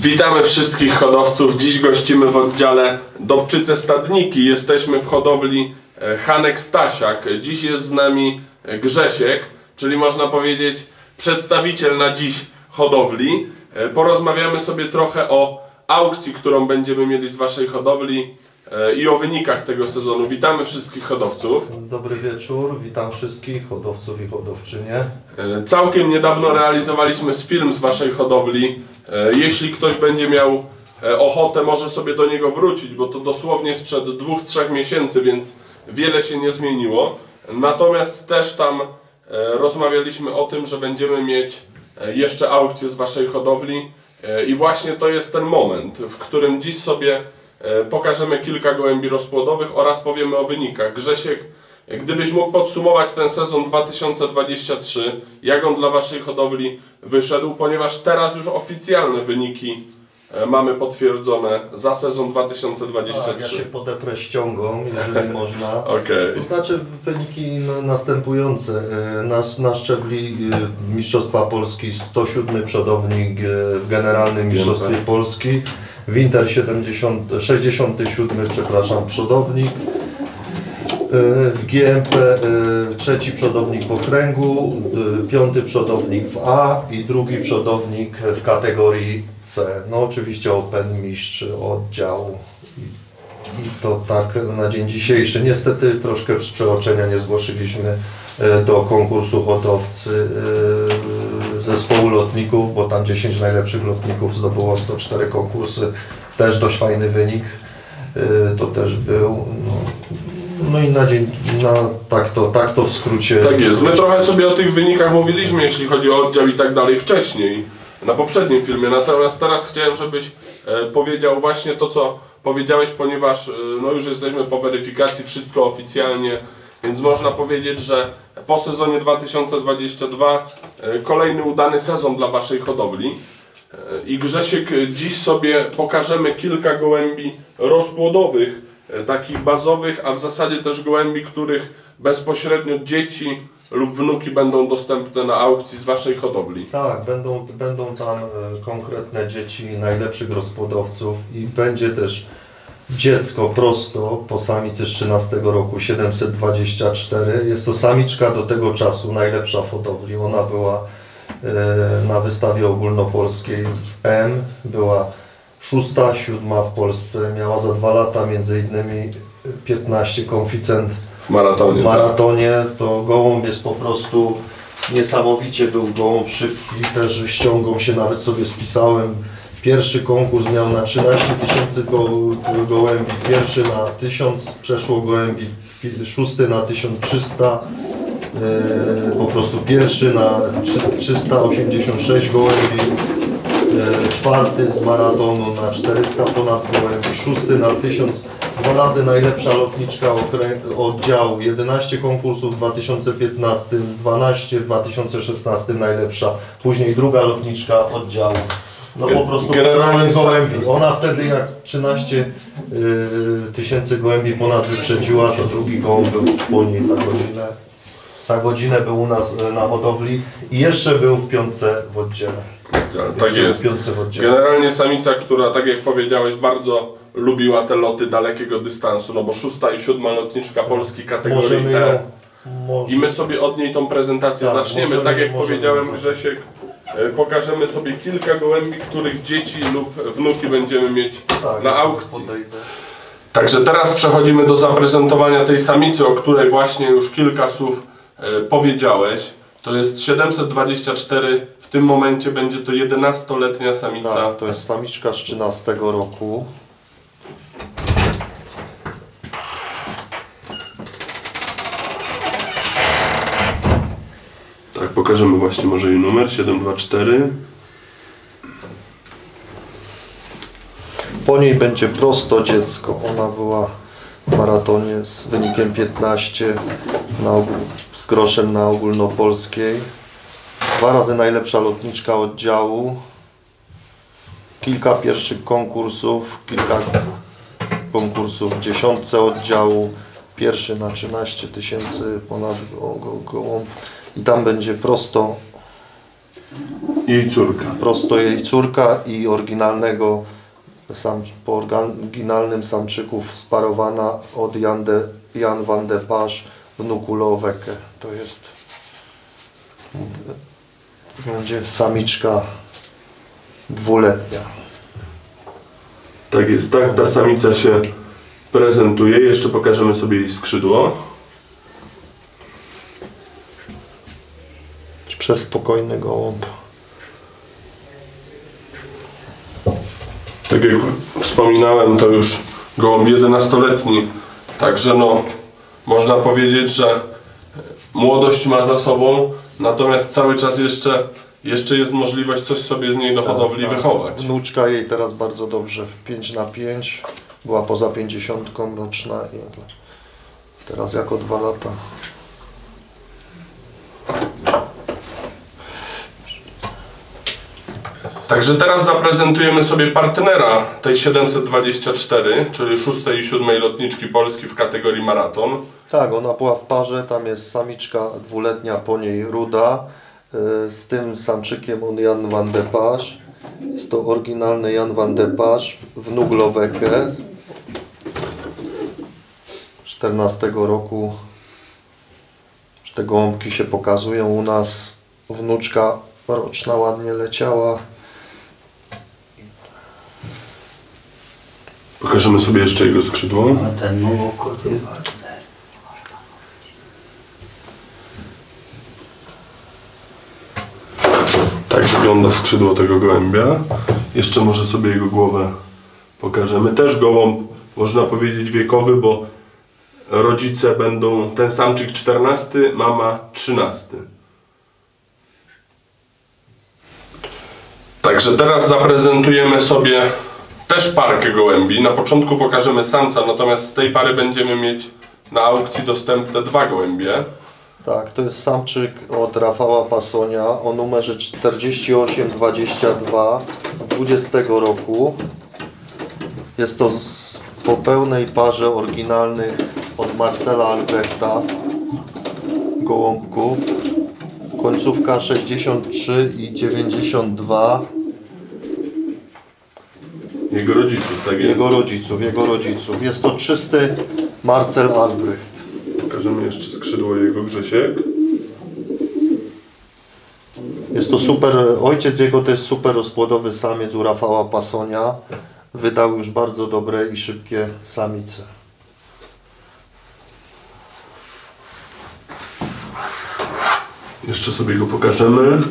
Witamy wszystkich hodowców. Dziś gościmy w oddziale Dobczyce Stadniki. Jesteśmy w hodowli Hanek Stasiak. Dziś jest z nami Grzesiek, czyli można powiedzieć przedstawiciel na dziś hodowli. Porozmawiamy sobie trochę o aukcji, którą będziemy mieli z waszej hodowli i o wynikach tego sezonu. Witamy wszystkich hodowców. Dobry wieczór, witam wszystkich hodowców i hodowczynie. Całkiem niedawno realizowaliśmy film z waszej hodowli. Jeśli ktoś będzie miał ochotę, może sobie do niego wrócić, bo to dosłownie sprzed 2-3 miesięcy, więc wiele się nie zmieniło. Natomiast też tam rozmawialiśmy o tym, że będziemy mieć jeszcze aukcję z waszej hodowli i właśnie to jest ten moment, w którym dziś sobie pokażemy kilka gołębi rozpłodowych oraz powiemy o wynikach. Grzesiek, gdybyś mógł podsumować ten sezon 2023, jak on dla waszej hodowli wyszedł, ponieważ teraz już oficjalne wyniki mamy potwierdzone za sezon 2023. Ja się podeprę ściągą, jeżeli można. Okay. To znaczy wyniki następujące. Na szczebli Mistrzostwa Polski 107 przodownik w Generalnym Mistrzostwie Polski. Winter 67, przepraszam, przodownik. W GMP trzeci przodownik w okręgu, piąty przodownik w A i drugi przodownik w kategorii C. No oczywiście Open Mistrz oddział. I to tak na dzień dzisiejszy. Niestety troszkę z przeoczenia nie zgłosiliśmy do konkursu hodowcy zespołu lotników, bo tam 10 najlepszych lotników zdobyło 104 konkursy. Też dość fajny wynik. To też był. No i na dzień, tak to w skrócie. Tak jest. My trochę sobie o tych wynikach mówiliśmy, jeśli chodzi o oddział i tak dalej wcześniej, na poprzednim filmie. Natomiast teraz chciałem, żebyś powiedział właśnie to, co powiedziałeś, ponieważ no już jesteśmy po weryfikacji, wszystko oficjalnie, więc można powiedzieć, że po sezonie 2022 kolejny udany sezon dla waszej hodowli. I Grzesiek, dziś sobie pokażemy kilka gołębi rozpłodowych, takich bazowych, a w zasadzie też gołębi, których bezpośrednio dzieci lub wnuki będą dostępne na aukcji z waszej hodowli. Tak, będą tam konkretne dzieci najlepszych rozpłodowców i będzie też dziecko prosto po samicy z 13 roku 724. Jest to samiczka do tego czasu najlepsza w hodowli. Ona była na wystawie ogólnopolskiej M, była 6., 7. w Polsce, miała za 2 lata między innymi 15 konficent w maratonie. Tak. To gołąb jest po prostu niesamowicie, był gołąb szybki, też ściągą się nawet sobie spisałem. Pierwszy konkurs miał na 13 000 gołębi, pierwszy na 1000 przeszło gołębi, 6. na 1300. Po prostu pierwszy na 386 gołębi, 4. z maratonu na 400 ponad gołębi, 6. na 1000, 2 razy najlepsza lotniczka oddziału, 11 konkursów w 2015, 12 w 2016 najlepsza, później druga lotniczka oddziału. No po prostu generalnie gołębi. Ona wtedy jak 13 000 gołębi ponad wyprzedziła, to drugi gołąb był po niej za godzinę. Za godzinę był u nas na hodowli i jeszcze był w 5 w oddziale. Tak jest. Generalnie samica, która, tak jak powiedziałeś, bardzo lubiła te loty dalekiego dystansu, no bo 6. i 7. lotniczka Polski kategorii E. I my sobie od niej tą prezentację zaczniemy. Tak jak powiedziałem, Grzesiek, pokażemy sobie kilka gołębi, których dzieci lub wnuki będziemy mieć na aukcji. Także teraz przechodzimy do zaprezentowania tej samicy, o której właśnie już kilka słów powiedziałeś. To jest 724, w tym momencie będzie to 11-letnia samica. Tak, to jest samiczka z 13 roku. Tak, pokażemy właśnie może jej numer, 724. Po niej będzie prosto dziecko. Ona była w maratonie z wynikiem 15 z groszem na ogólnopolskiej. 2 razy najlepsza lotniczka oddziału. Kilka pierwszych konkursów, kilka konkursów w 10 oddziału. Pierwszy na 13 000 ponad gołąb. I tam będzie prosto Jej córka. Prosto jej córka i oryginalnego, po oryginalnym samczyku sparowana od Jan van de Pasch wnuku Loweke. To jest, będzie samiczka dwuletnia. Tak jest, tak ta samica się prezentuje. Jeszcze pokażemy sobie jej skrzydło. Przespokojny gołąb. Tak jak wspominałem, to już gołąb 11-letni, także no, można powiedzieć, że młodość ma za sobą, natomiast cały czas jeszcze jest możliwość coś sobie z niej do hodowli wychować. Wnuczka jej teraz bardzo dobrze, 5/5, była poza 50 roczna i teraz jako 2 lata. Także teraz zaprezentujemy sobie partnera tej 724, czyli 6. i 7. lotniczki Polski w kategorii maraton. Tak, ona była w parze, tam jest samiczka dwuletnia, po niej ruda, z tym samczykiem on Jan van de Pasch. Jest to oryginalny Jan van de Pasch, wnuk Loweke, 14 roku. Te gołąbki się pokazują u nas, wnuczka roczna ładnie leciała. Pokażemy sobie jeszcze jego skrzydło. A ten mołokot jest ładny. Tak wygląda skrzydło tego gołębia. Jeszcze może sobie jego głowę pokażemy. Też gołąb, można powiedzieć, wiekowy, bo rodzice będą, ten samczyk 14, mama 13. Także teraz zaprezentujemy sobie też parkę gołębi. Na początku pokażemy samca, natomiast z tej pary będziemy mieć na aukcji dostępne 2 gołębie. Tak, to jest samczyk od Rafała Passonia o numerze 4822 z 20 roku. Jest to po pełnej parze oryginalnych od Marcela Albrechta gołąbków. Końcówka 63 i 92. Jego rodziców, tak jest. Jego rodziców. Jest to czysty Marcel Albrecht. Pokażemy jeszcze skrzydło jego, Grzesiek. Jest to super, ojciec jego to jest super rozpłodowy samiec u Rafała Passonia. Wydał już bardzo dobre i szybkie samice. Jeszcze sobie go pokażemy.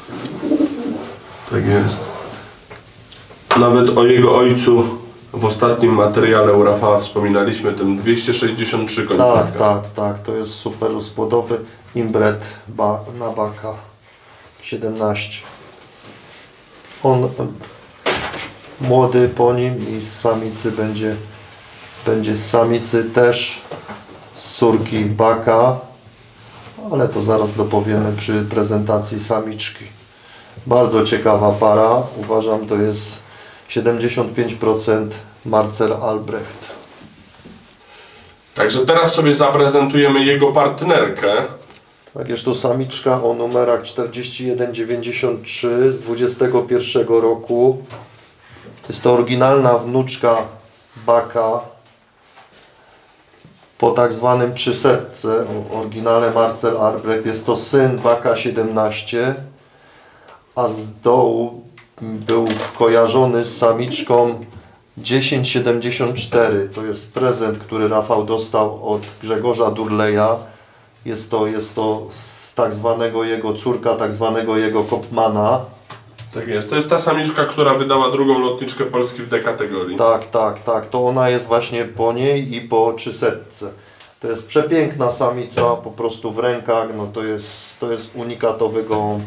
Tak jest. Nawet o jego ojcu w ostatnim materiale u Rafała wspominaliśmy, tym 263 końcówka. Tak, to jest super rozpłodowy inbred na baka 17. On młody po nim i z samicy będzie z samicy też z córki baka, ale to zaraz dopowiemy przy prezentacji samiczki. Bardzo ciekawa para, uważam, to jest 75% Marcel Albrecht. Także teraz sobie zaprezentujemy jego partnerkę. Tak, jest to samiczka o numerach 4193 z 21 roku. Jest to oryginalna wnuczka baka po tak zwanym 300, oryginale Marcel Albrecht. Jest to syn baka 17, a z dołu był kojarzony z samiczką 1074. To jest prezent, który Rafał dostał od Grzegorza Durleja. Jest to z tak zwanego jego córka, tak zwanego jego Kopmana. Tak jest. To jest ta samiczka, która wydała 2. lotniczkę Polski w D kategorii. Tak. To ona jest właśnie po niej i po 300. To jest przepiękna samica, po prostu w rękach. No to jest unikatowy gołąb.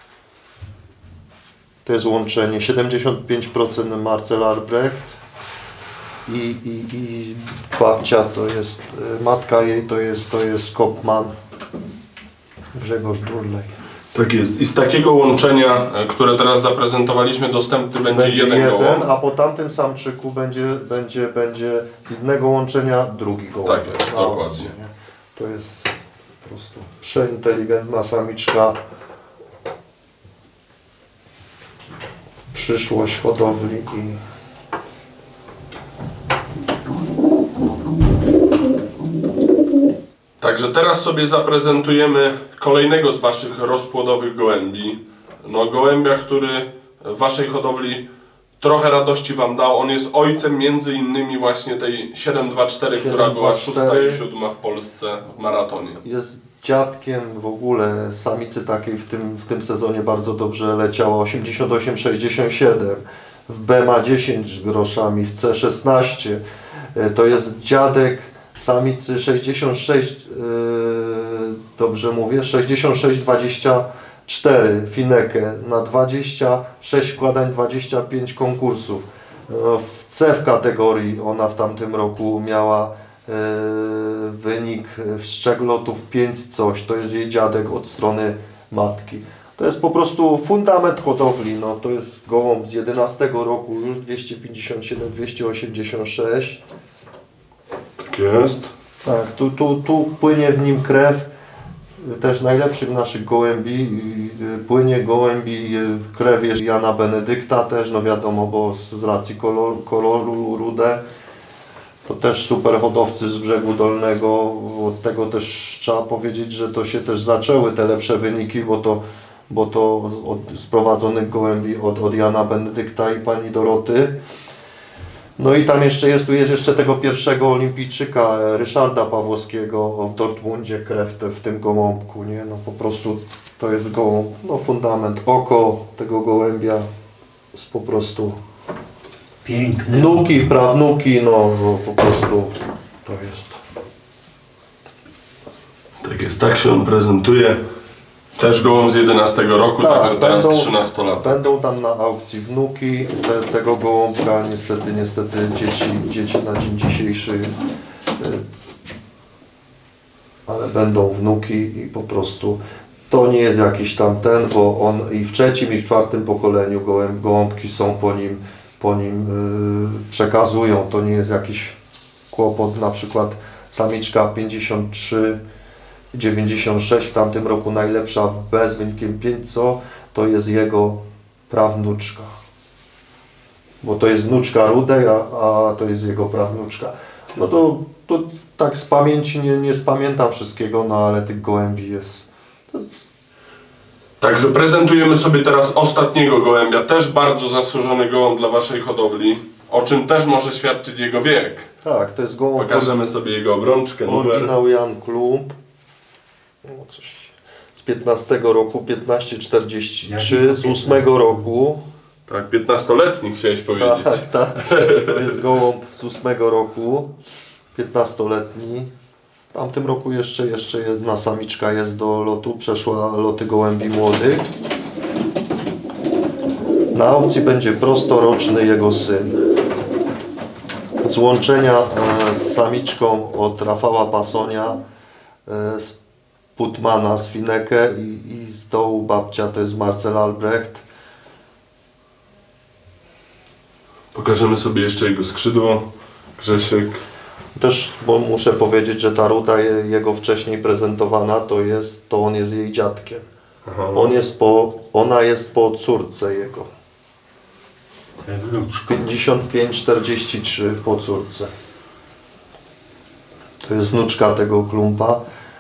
To jest łączenie 75% Marcel Albrecht i babcia to jest, matka jej to jest Kopman, Grzegorz Durlej. Tak jest. I z takiego łączenia, które teraz zaprezentowaliśmy, dostępny będzie jeden gołąb. A po tamtym samczyku będzie z jednego łączenia drugi gołąb. Tak jest, dokładnie. To jest po prostu przeinteligentna samiczka. przyszłość hodowli i Także teraz sobie zaprezentujemy kolejnego z waszych rozpłodowych gołębi. No gołębia, który w waszej hodowli trochę radości wam dał. On jest ojcem między innymi właśnie tej 724, która była 6. i 7. w Polsce w maratonie. jest dziadkiem w ogóle samicy takiej w tym sezonie bardzo dobrze leciała, 88-67, w B ma 10 groszami, w C16. To jest dziadek samicy 66, dobrze mówię, 66-24 Finekę, na 26 wkładań, 25 konkursów. W C w kategorii ona w tamtym roku miała wynik szczeglotów 5 coś, to jest jej dziadek od strony matki. To jest po prostu fundament hodowli, no to jest gołąb z 11 roku, już 257, 286. Tak jest. Tak, tu płynie w nim krew też najlepszych naszych gołębi. Płynie gołębi krew Jana Benedykta też, no wiadomo, bo z racji koloru rude. To też super hodowcy z Brzegu Dolnego. Od tego też trzeba powiedzieć, że to się też zaczęły te lepsze wyniki, bo to od sprowadzonych gołębi od Jana Benedykta i pani Doroty. No i tam tu jest jeszcze tego pierwszego olimpijczyka, Ryszarda Pawłowskiego w Dortmundzie, krew w tym gołąbku, nie? No po prostu to jest gołąb, no fundament, oko tego gołębia jest po prostu Piękne. wnuki, prawnuki, no po prostu to jest. Tak jest, tak się on prezentuje. Też gołąb z 11 roku, Tak, także teraz będą- 13 lat. Będą tam na aukcji wnuki tego gołąbka, niestety dzieci na dzień dzisiejszy, ale będą wnuki i po prostu to nie jest jakiś tam ten, bo on i w trzecim i w czwartym pokoleniu gołąbki są po nim przekazują, to nie jest jakiś kłopot, na przykład samiczka 53, 96 w tamtym roku najlepsza w B z wynikiem 5 co, to jest jego prawnuczka. Bo to jest wnuczka Rudej, a to jest jego prawnuczka. No to tak z pamięci nie spamiętam wszystkiego, no ale tych gołębi jest. Także prezentujemy sobie teraz ostatniego gołębia, też bardzo zasłużony gołąb dla waszej hodowli, o czym też może świadczyć jego wiek. Tak, to jest gołąb. Pokażemy sobie jego obrączkę, numer. Oryginał Jan Klump. No, z 15 roku, 1543, z 8 roku. Tak, 15-letni chciałeś powiedzieć. Tak. To jest gołąb z 8 roku, 15-letni. W tamtym roku jeszcze jedna samiczka jest do lotu, przeszła loty gołębi młodych. Na aukcji będzie prostoroczny jego syn. Z łączenia z samiczką od Rafała Pasonia, z Putmana, z Finekę i z dołu babcia to jest Marcel Albrecht. Pokażemy sobie jeszcze jego skrzydło. Grzesiek. Też, bo muszę powiedzieć, że ta ruda jego wcześniej prezentowana, to on jest jej dziadkiem. Aha. Ona jest po córce jego. Wnuczka. 55-43 po córce. To jest wnuczka tego Klumpa.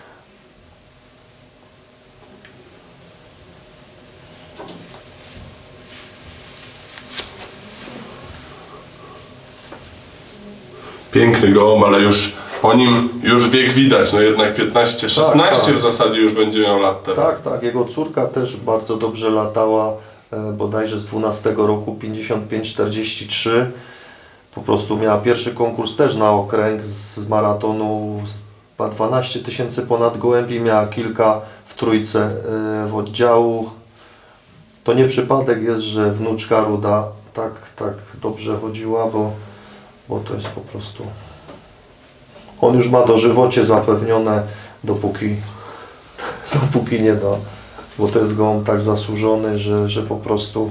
Piękny gołąb, ale już po nim już wiek widać, no jednak 15, 16 tak. w zasadzie już będzie miał lat teraz. Tak, jego córka też bardzo dobrze latała, bodajże z 12 roku, 55-43. Po prostu miała pierwszy konkurs też na okręg z maratonu, 12 tysięcy ponad gołębi, miała kilka w trójce w oddziału. To nie przypadek jest, że wnuczka Ruda tak dobrze chodziła, bo to jest po prostu... On już ma dożywocie zapewnione, dopóki nie da, bo to jest gołąb tak zasłużony, że po prostu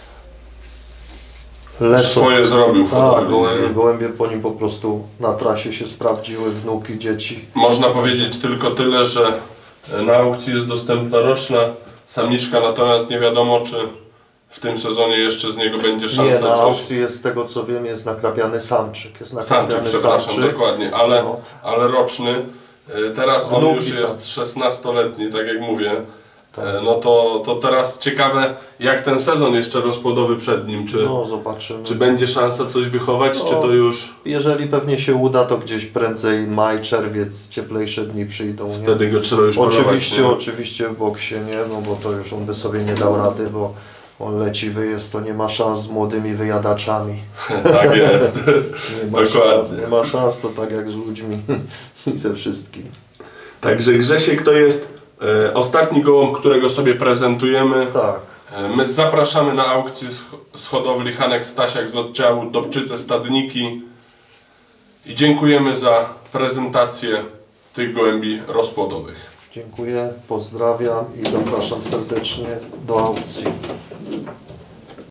lecą. Swoje zrobił w hodowli. Gołębie po nim po prostu na trasie się sprawdziły, wnuki, dzieci. Można powiedzieć tylko tyle, że na aukcji jest dostępna roczna samiczka, natomiast nie wiadomo, czy w tym sezonie jeszcze z niego będzie szansa Nie, na coś. aukcji jest, z tego co wiem, jest nakrapiany samczyk. Jest Samczyk, nakrapiany przepraszam, dokładnie, ale, No. ale roczny. Teraz on Wnuki, już jest 16-letni, tak jak mówię. Tak. No to teraz ciekawe, jak ten sezon jeszcze rozpłodowy przed nim, czy, No, zobaczymy. czy będzie szansa coś wychować, czy to już Jeżeli pewnie się uda, to gdzieś prędzej maj, czerwiec, cieplejsze dni przyjdą. Nie? wtedy go trzeba już polować, Oczywiście, nie? oczywiście w boksie, nie? No bo to już on by sobie nie dał rady, bo on leci wyjazd, to nie ma szans z młodymi wyjadaczami. Tak jest. Nie ma szans, Dokładnie. nie ma szans, to tak jak z ludźmi i ze wszystkim. Także Grzesiek to jest ostatni gołąb, którego sobie prezentujemy. Tak. My zapraszamy na aukcję z hodowli Hanek Stasiak z oddziału Dobczyce Stadniki i dziękujemy za prezentację tych gołębi rozpłodowych. Dziękuję, pozdrawiam i zapraszam serdecznie do aukcji.